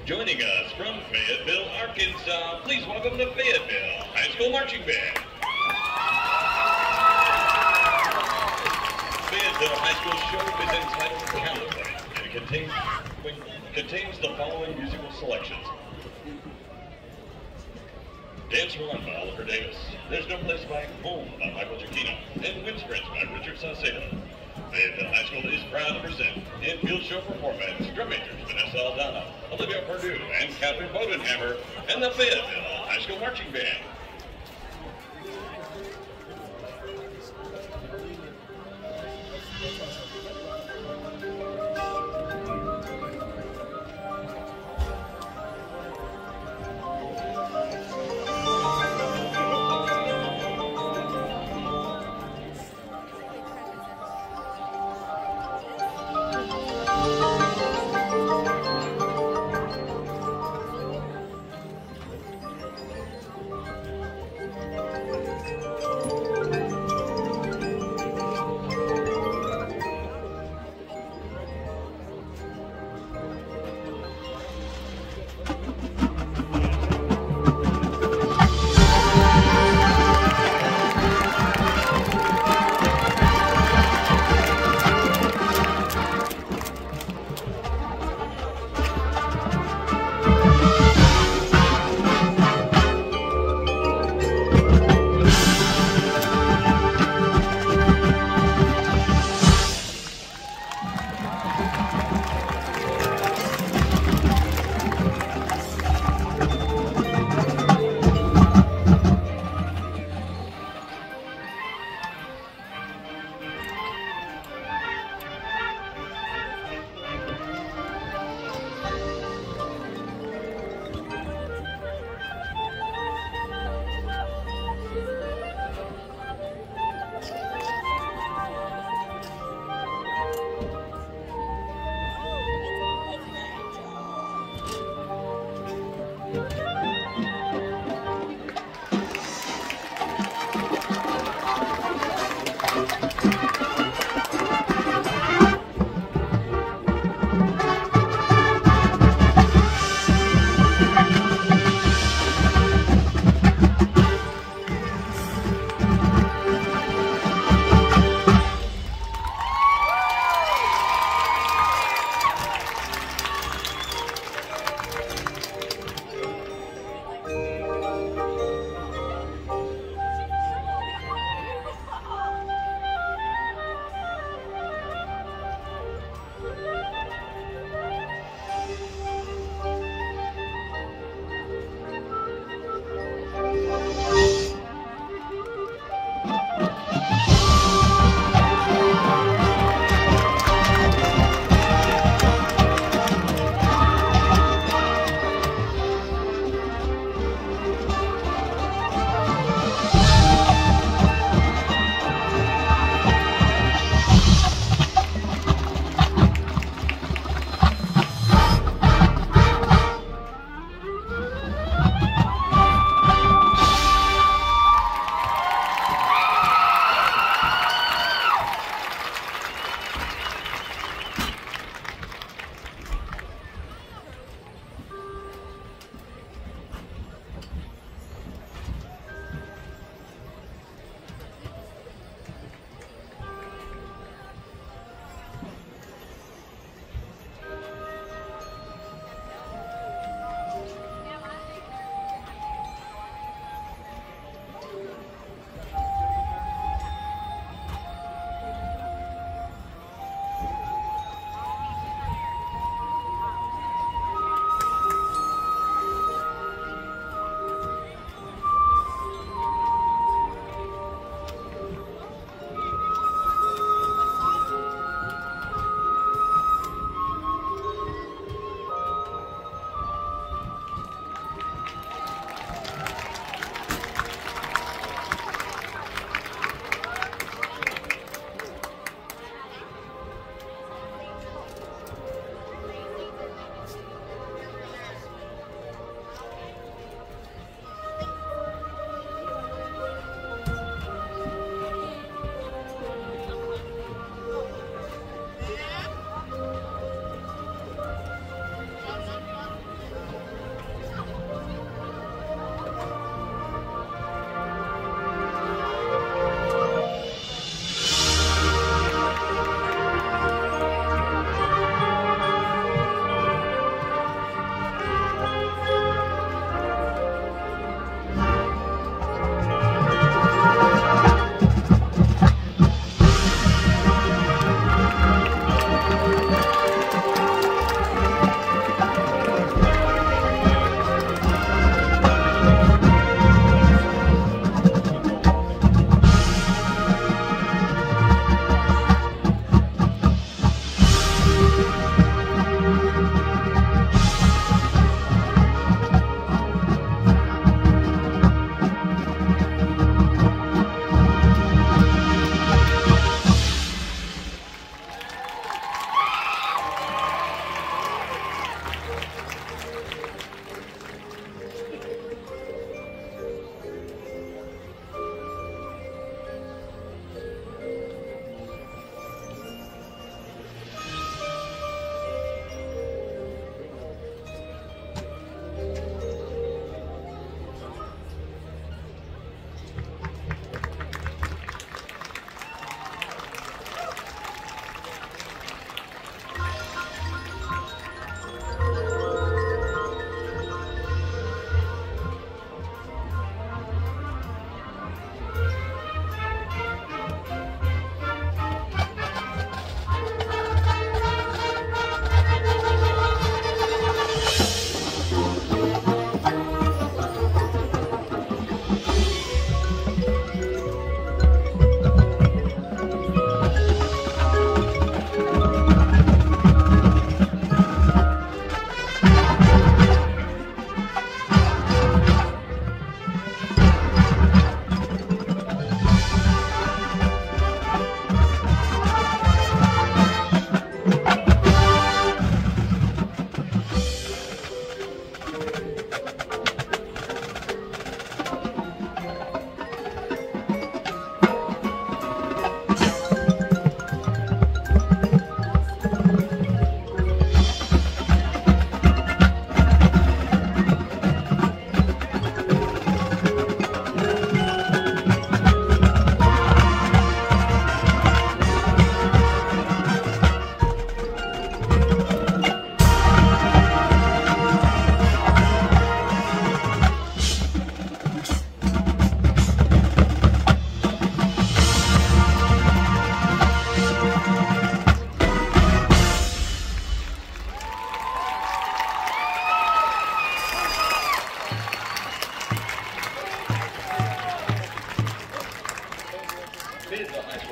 Joining us from Fayetteville, Arkansas, please welcome the Fayetteville High School Marching Band. Fayetteville High School show is entitled California, and it contains the following musical selections. Dance One by Oliver Davis, There's No Place Like Home by Michael Giacchino, and Windsprints by Richard Saucedo. Fayetteville High School is proud to present in-field show performance drum majors Vanessa Aldana, Olivia Perdue, and Catherine Bodenhammer, and the Fayetteville High School Marching Band.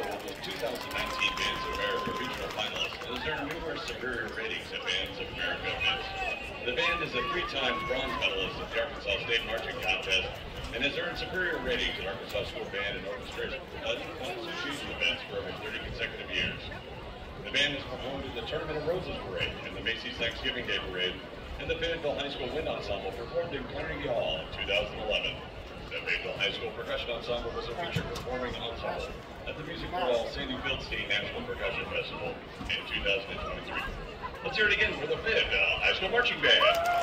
the 2019 Bands of America Regional Finalists and has earned numerous superior ratings at Bands of America events. The band is a three-time bronze medalist at the Arkansas State Marching Contest and has earned superior ratings at Arkansas School Band and Orchestration Association events for over 30 consecutive years. The band has performed in the Tournament of Roses Parade and the Macy's Thanksgiving Day Parade, and the Fayetteville High School Wind Ensemble performed in Carnegie Hall in 2011. The Fayetteville High School Percussion Ensemble was a featured performing ensemble at the Music for All Sandy Fieldstein National Percussion Festival in 2023. Let's hear it again for the Fayetteville High School Marching Band.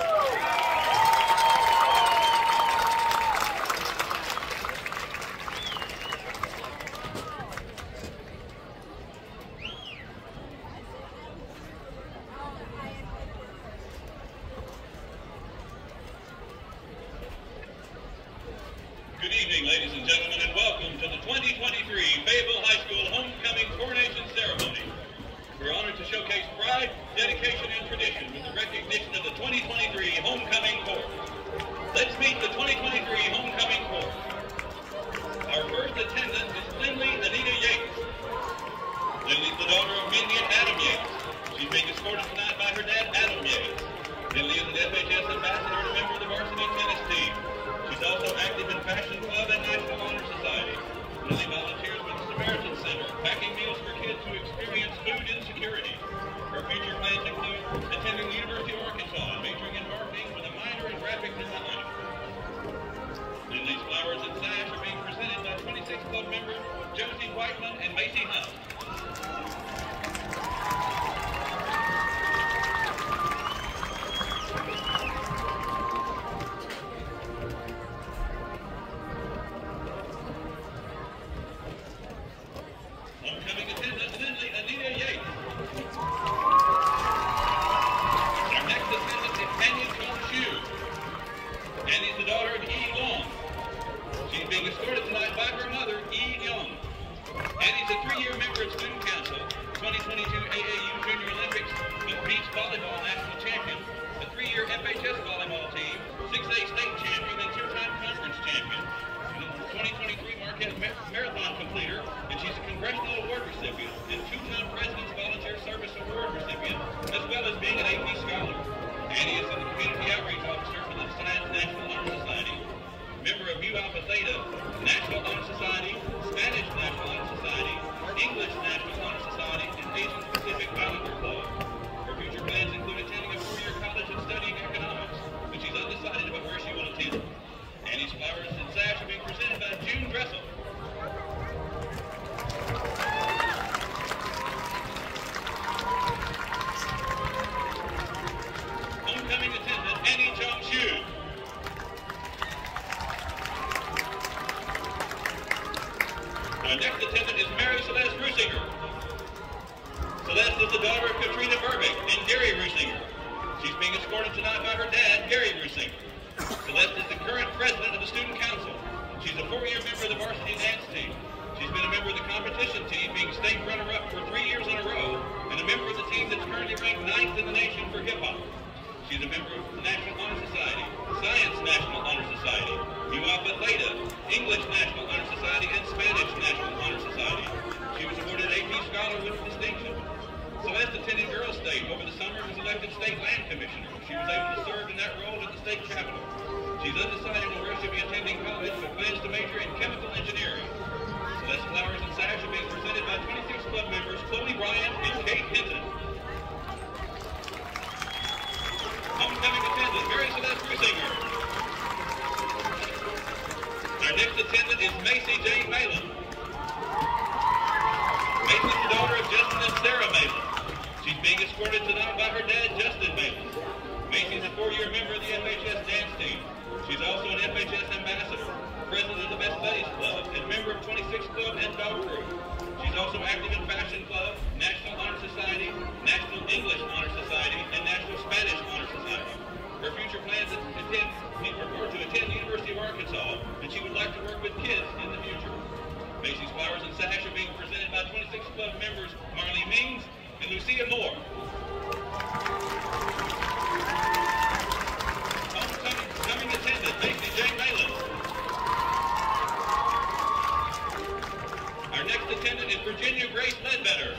Good evening, ladies and gentlemen, and welcome to the 2023 Fayetteville High School Homecoming Coronation Ceremony. We're honored to showcase pride, dedication, and tradition with the recognition of the 2023 Homecoming Corps. Let's meet the 2023 Homecoming Corps. Our first attendant is Lindley Anita Yates. Lindley's the daughter of Mindy and Adam Yates. She's being escorted tonight by her dad, Adam Yates. Lindley is an FHS ambassador and a member of the varsity tennis team. She's also active in Fashion Club and National Honor Society. Lily volunteers with the Samaritan Center, packing meals for kids who experience food insecurity. Her future plans include attending the University of Arkansas and majoring in marketing with a minor in graphic design. Lily's flowers and sash are being presented by 26 Club members Josie Whiteman and Macy Hunt. Homecoming attendant Lindley Anita Yates. Our next attendant is Tanya Chu. Annie's the daughter of E. Long. She's being escorted tonight by her mother, E. Young. Annie's a 3-year member of Student Council, 2022 AAU Junior Olympics beach volleyball national champion, a 3-year FHS volleyball team, 6A state champion, and 2-time conference champion. 2023 Marquette Marathon completer, and she's a Congressional Award recipient and 2-time President's Volunteer Service Award recipient, as well as being an AP Scholar. Annie is the Community Outreach Officer for the Science National Honor Society, member of Mu Alpha Theta, National Honor Society, Spanish National Honor Society, English National Honor Society, and Asian Pacific Islander Club. Her future plans include attending a 4-year college and studying economics, but she's undecided about where she will attend. Annie's flowers and sash are being presented by June Dressel. Homecoming attendant Annie Chung Shu. Our next attendant is Mary Celeste Rusinger. Celeste is the daughter of Katrina Burbick and Gary Rusinger. She's being escorted tonight by her dad, Gary Rusinger. Celeste is the current president of the Student Council. She's a 4-year member of the varsity dance team. She's been a member of the competition team, being state runner-up for 3 years in a row, and a member of the team that's currently ranked 9th in the nation for hip-hop. She's a member of the National Honor Society, Science National Honor Society, Mu Alpha Theta, English National Honor Society, and Spanish National Honor Society. She was awarded AP Scholar with distinction. Celeste attended Girls State over the summer and was elected State Land Commissioner. She was able to serve in that role at the state capitol. She's undecided on where she'll be attending college, but plans to major in chemical engineering. Celeste flowers and sash are being presented by 26 club members Chloe Bryant and Kate Hinton. Homecoming attendant Mary Celeste Rusinger. Our next attendant is Macy Jane Malin. Macy's the daughter of Justin and Sarah Malin. She's being escorted tonight by her dad, Justin Malin. Macy's a 4-year member of the FHS dance team. She's also an FHS ambassador, president of the Best Buddies Club, and member of 26 Club and Dog Crew. She's also active in Fashion Club, National Honor Society, National English Honor Society, and National Spanish Honor Society. Her future plans are to attend the University of Arkansas, and she would like to work with kids in the future. Macy's flowers and sash are being presented by 26 Club members Marley Means and Lucia Moore. Homecoming attendant Macy Jane Malin. Our next attendant is Virginia Virginia Grace Ledbetter.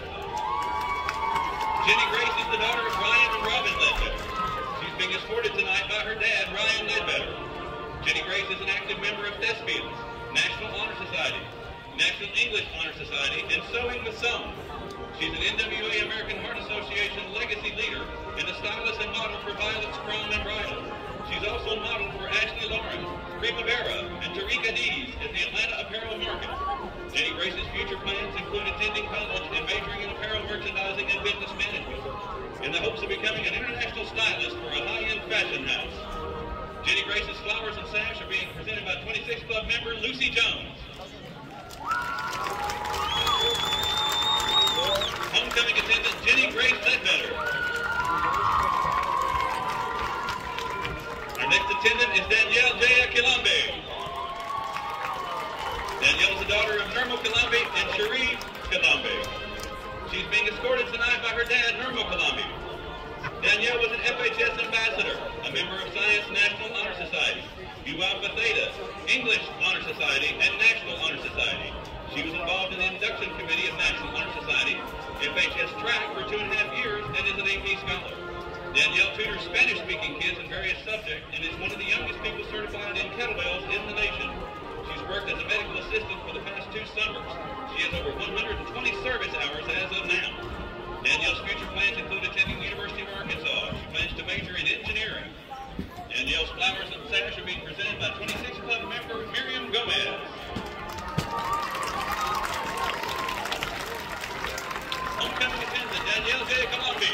Jenny Grace is the daughter of Ryan and Robin Ledbetter. She's being escorted tonight by her dad, Ryan Ledbetter. Jenny Grace is an active member of Thespians, National Honor Society, National English Honor Society, and Sewing with Some. She's an NWA American Heart Association legacy leader and a stylist and model for Violet's Prom and Bridal. She's also modeled for Ashley Lauren, Primavera, and Tarika Dees at the Atlanta Apparel Market. Jenny Grace's future plans include attending college and majoring in apparel merchandising and business management, in the hopes of becoming an international stylist for a high-end fashion house. Jenny Grace's flowers and sash are being presented by 26 Club member Lucy Jones. Homecoming attendant Jenny Grace Ledbetter. Our next attendant is Danielle Jaya Kilambe. Danielle is the daughter of Nirmal Kilambe and Cherie Kilambe. She's being escorted tonight by her dad, Nirmal Kilambe. Danielle was an FHS ambassador, a member of Science National Honor Society, U Alpha Theta, English Honor Society, and National Honor Society. She was involved in the induction committee of National Honor Society, FHS track for 2.5 years, and is an AP scholar. Danielle tutors Spanish-speaking kids in various subjects and is one of the youngest people certified in kettlebells in the nation. She's worked as a medical assistant for the past 2 summers. She has over 120 service hours as of now. Danielle's future plans include attending the University of Arkansas. She plans to major in engineering. Danielle's flowers and sash are being presented by 26 Club member Miriam Gomez. Homecoming attendant Danielle J. Colombi.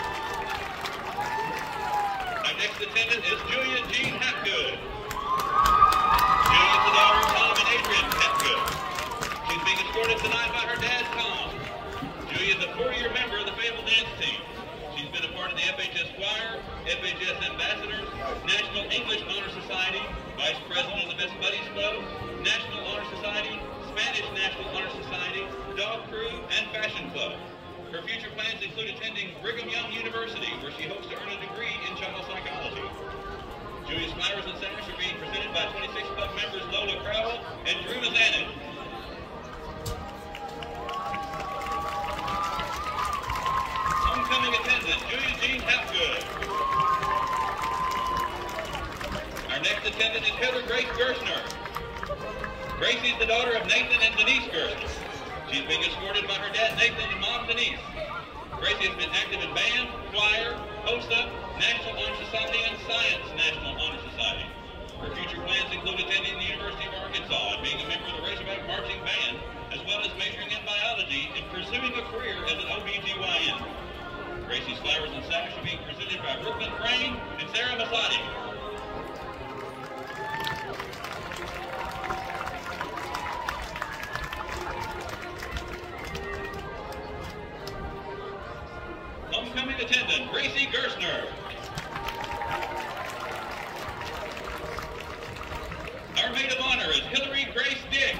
Our next attendant is Julia Jean Hapgood. Julia is the daughter of Tom and Adrian Hapgood. She's being escorted tonight by her dad, Tom. Julia is a 4-year member of the Fayetteville dance team. She's been a part of the FHS Choir, FHS Ambassadors, National English Honor Society, Vice President of the Best Buddies Club, National Honor Society, Spanish National Honor Society, Dog Crew, and Fashion Club. Her future plans include attending Brigham Young University, where she hopes to earn a degree in child psychology. Julia's flowers and sash are being presented by 26 Club members Lola Crowell and Drew Mazanik. Homecoming attendant Julia Jean Hapgood. Our next attendant is Heather Grace Gershner. Gracie is the daughter of Nathan and Denise Gershner. She's being escorted by her dad Nathan and mom Denise. Gracie has been active in band, choir, HOSA, National Honor Society, and Science National Honor Society. Her future plans include attending the University of Arkansas and being a member of the Razorback Marching Band, as well as majoring in biology and pursuing a career as an OBGYN. Gracie's flowers and sash are being presented by Brooklyn Crane and Sarah Masadi. Homecoming attendant Gracie Gershner. Our maid of honor is Hillary Grace Dick.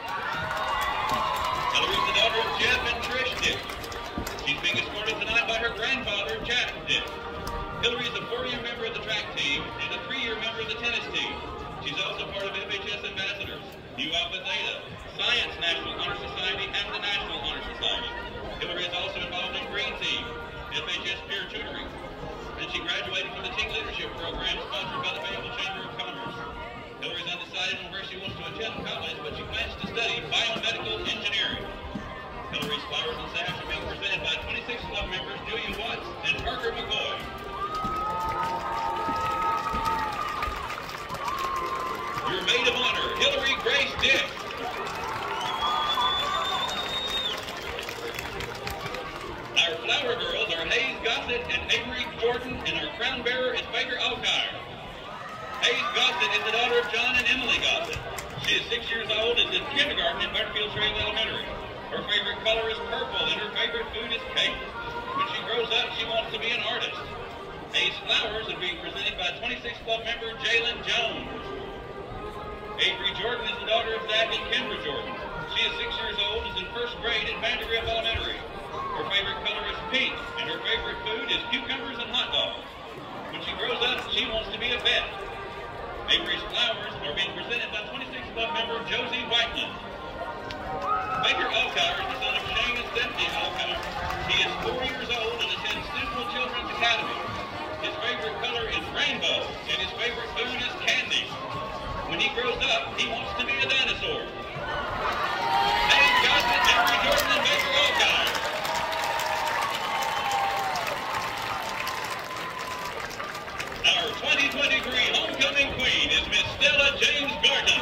Hillary is the daughter of Jeff and Trish Dick. She's being escorted tonight by her grandfather, Jack Dick. Hillary is a 4-year member of the track team and a 3-year member of the tennis team. She's also part of FHS Ambassadors, U Alpha Theta, Science National Honor Society, and the National Honor Society. Hillary is also involved in Green Team, FHS peer tutoring, and she graduated from the Teen Leadership Program sponsored by the Fayetteville Chamber of Commerce. Hillary is undecided on where she wants to attend college, but she plans to study biomedical engineering. Hillary's flowers and sash are being presented by 26 Club members Julia Watts and Parker McCoy. Your maid of honor, Hillary Grace Dick. Our flower girls are Hayes Gossett and Avery Jordan, and our crown bearer is Baker Alkire. Hayes Gossett is the daughter of John and Emily Gossett. She is 6 years old and is in kindergarten at Butterfield Trail Elementary. Her favorite color is purple, and her favorite food is cake. When she grows up, she wants to be an artist. Hayes flowers are being presented by 26 Club member Jalen Jones. Avery Jordan is the daughter of Zach and Kendra Jordan. She is 6 years old and is in 1st grade at Vandergrift Elementary. Her favorite color is pink, and her favorite food is cucumbers and hot dogs. When she grows up, she wants to be a vet. Avery's flowers are being presented by 26 Club member Josie Whiteland. Baker Alkire is the son of Shane grows up, he wants to be a dinosaur. Dave Gossett, Jeffrey Jordan, and Baker Alkire. Our 2023 homecoming queen is Miss Stella James Garton.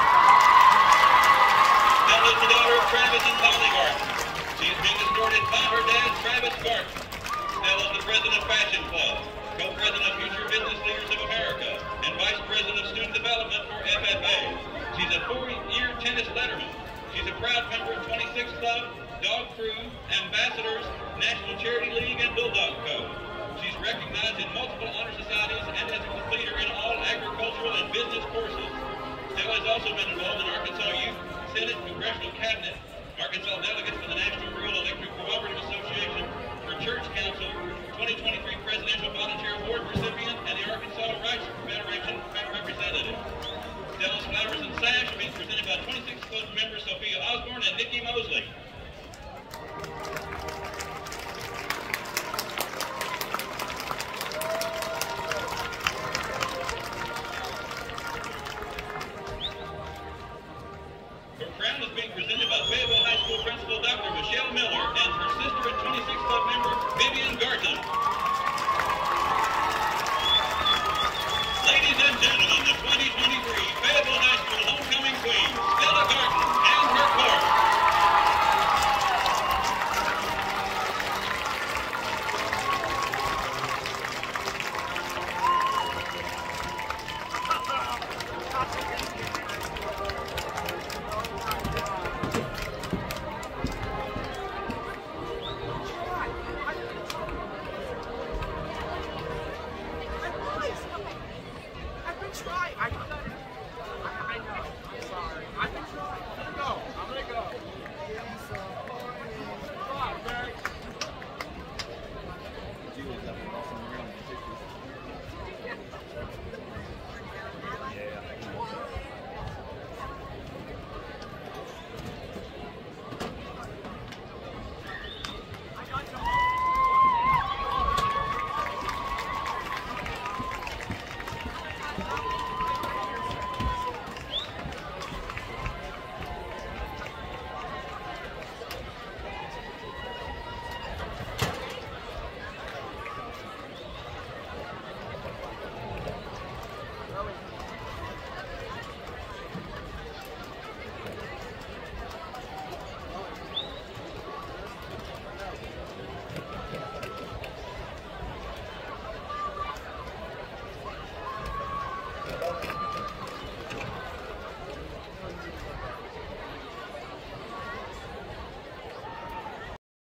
Stella is the daughter of Travis and Polly Garton. She is being escorted by her dad, Travis Garton. Stella is the president of Fashion Club, co-president of Future Business Leaders of America, and vice president of student development for FFA. She's a 4-year tennis letterman. She's a proud member of 26 Club, Dog Crew, Ambassadors, National Charity League, and Bulldog Co. She's recognized in multiple honor societies and as a completer in all agricultural and business courses. Stella has also been involved in Arkansas Youth Senate, Congressional Cabinet, Arkansas Delegates for the National Rural Electric Cooperative Association, for Church Council, 2023 Presidential Volunteer Award recipient, and the Arkansas Rights Federation representative. Stella's flowers and sash are being presented by 26 Club members Sophia Osborne and Nikki Mosley.